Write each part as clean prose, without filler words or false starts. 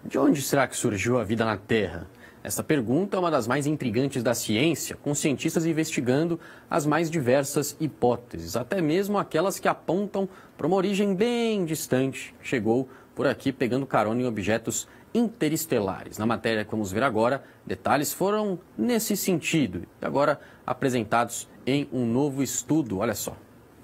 De onde será que surgiu a vida na Terra? Essa pergunta é uma das mais intrigantes da ciência, com cientistas investigando as mais diversas hipóteses, até mesmo aquelas que apontam para uma origem bem distante. Chegou por aqui pegando carona em objetos interestelares. Na matéria que vamos ver agora, detalhes foram nesse sentido, e agora apresentados em um novo estudo. Olha só.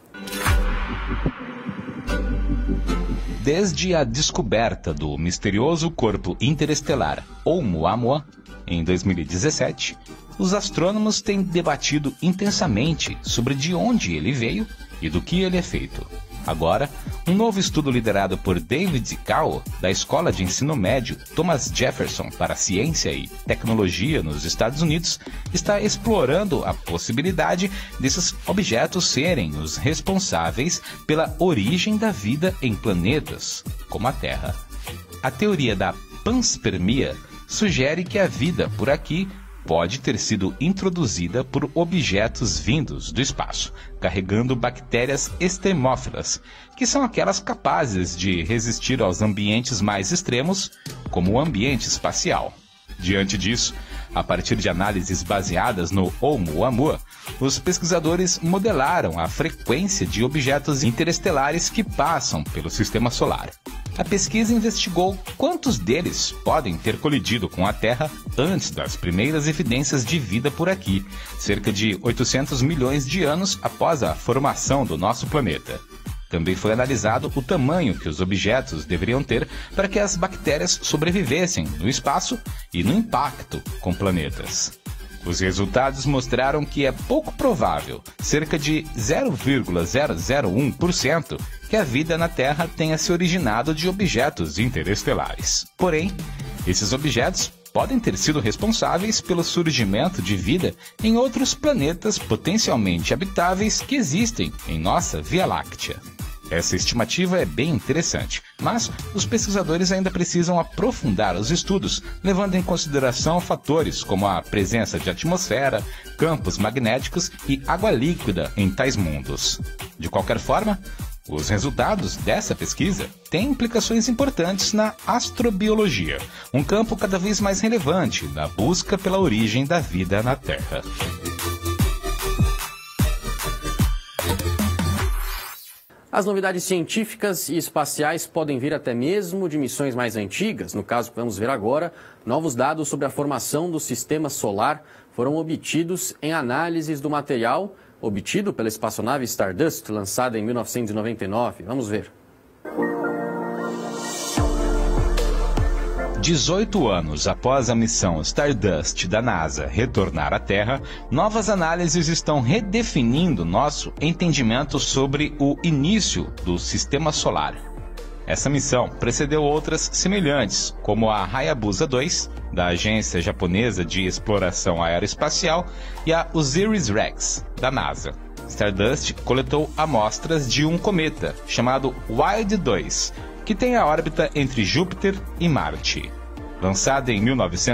Desde a descoberta do misterioso corpo interestelar Oumuamua, em 2017, os astrônomos têm debatido intensamente sobre de onde ele veio e do que ele é feito. Agora, um novo estudo liderado por David Cao, da Escola de Ensino Médio Thomas Jefferson para Ciência e Tecnologia nos Estados Unidos, está explorando a possibilidade desses objetos serem os responsáveis pela origem da vida em planetas, como a Terra. A teoria da panspermia sugere que a vida por aqui pode ter sido introduzida por objetos vindos do espaço, carregando bactérias extremófilas, que são aquelas capazes de resistir aos ambientes mais extremos, como o ambiente espacial. Diante disso, a partir de análises baseadas no Oumuamua, os pesquisadores modelaram a frequência de objetos interestelares que passam pelo sistema solar. A pesquisa investigou quantos deles podem ter colidido com a Terra antes das primeiras evidências de vida por aqui, cerca de 800 milhões de anos após a formação do nosso planeta. Também foi analisado o tamanho que os objetos deveriam ter para que as bactérias sobrevivessem no espaço e no impacto com planetas. Os resultados mostraram que é pouco provável, cerca de 0,001%, que a vida na Terra tenha se originado de objetos interestelares. Porém, esses objetos podem ter sido responsáveis pelo surgimento de vida em outros planetas potencialmente habitáveis que existem em nossa Via Láctea. Essa estimativa é bem interessante, mas os pesquisadores ainda precisam aprofundar os estudos, levando em consideração fatores como a presença de atmosfera, campos magnéticos e água líquida em tais mundos. De qualquer forma, os resultados dessa pesquisa têm implicações importantes na astrobiologia, um campo cada vez mais relevante na busca pela origem da vida na Terra. As novidades científicas e espaciais podem vir até mesmo de missões mais antigas. No caso que vamos ver agora, novos dados sobre a formação do sistema solar foram obtidos em análises do material obtido pela espaçonave Stardust, lançada em 1999. Vamos ver. 18 anos após a missão Stardust da NASA retornar à Terra, novas análises estão redefinindo nosso entendimento sobre o início do Sistema Solar. Essa missão precedeu outras semelhantes, como a Hayabusa 2, da Agência Japonesa de Exploração Aeroespacial, e a OSIRIS-REx, da NASA. Stardust coletou amostras de um cometa, chamado Wild 2, que tem a órbita entre Júpiter e Marte. Lançada em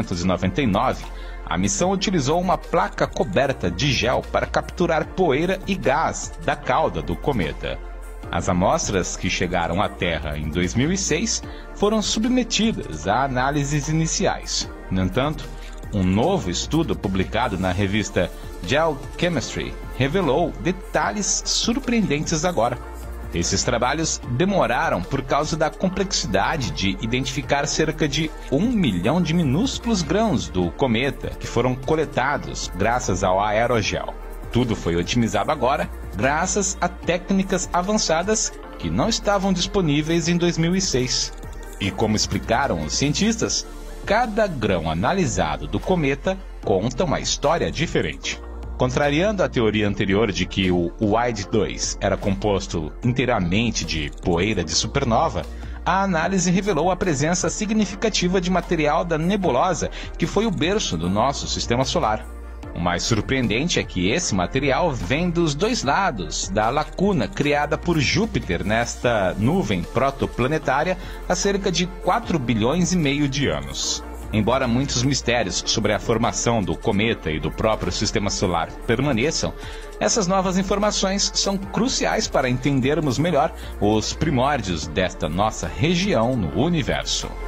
1999, a missão utilizou uma placa coberta de gel para capturar poeira e gás da cauda do cometa. As amostras que chegaram à Terra em 2006 foram submetidas a análises iniciais. No entanto, um novo estudo publicado na revista Gel Chemistry revelou detalhes surpreendentes agora. Esses trabalhos demoraram por causa da complexidade de identificar cerca de 1 milhão de minúsculos grãos do cometa que foram coletados graças ao aerogel. Tudo foi otimizado agora graças a técnicas avançadas que não estavam disponíveis em 2006. E como explicaram os cientistas, cada grão analisado do cometa conta uma história diferente. Contrariando a teoria anterior de que o Wild 2 era composto inteiramente de poeira de supernova, a análise revelou a presença significativa de material da nebulosa que foi o berço do nosso sistema solar. O mais surpreendente é que esse material vem dos dois lados da lacuna criada por Júpiter nesta nuvem protoplanetária há cerca de 4 bilhões e meio de anos. Embora muitos mistérios sobre a formação do cometa e do próprio sistema solar permaneçam, essas novas informações são cruciais para entendermos melhor os primórdios desta nossa região no universo.